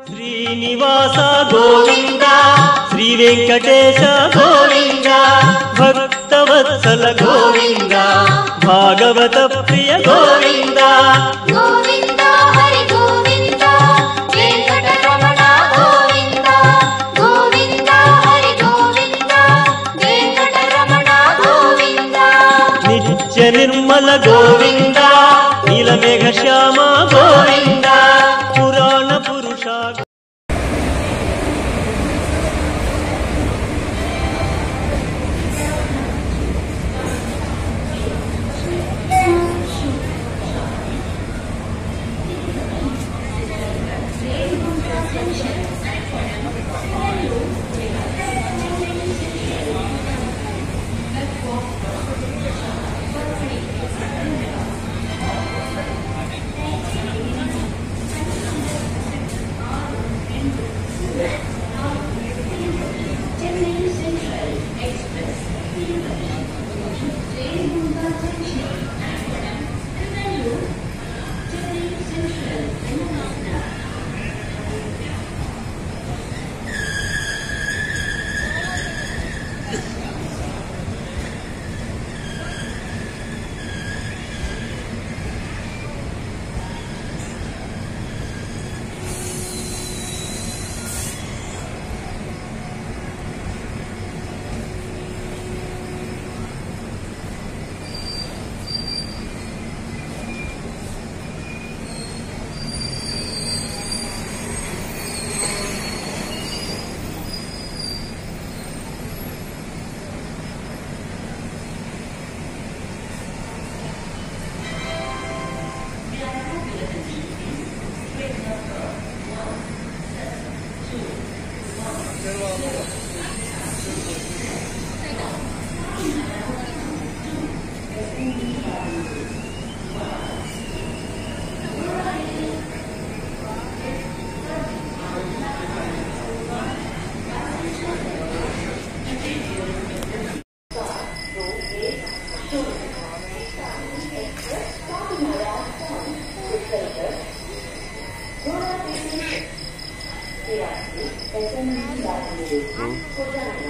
శ్రీనివాస గోవింద శ్రీ వెంకటేశ గోవింద భక్తవత్సల గోవింద భాగవత ప్రియ గోవింద గోవింద హరి గోవింద వెంకటరమణ గోవింద గోవింద హరి గోవింద వెంకటరమణ గోవింద నిత్య నిర్మల గోవింద నీలమేఘ శ్యామ గోవింద పురాణ పురుష Gracias.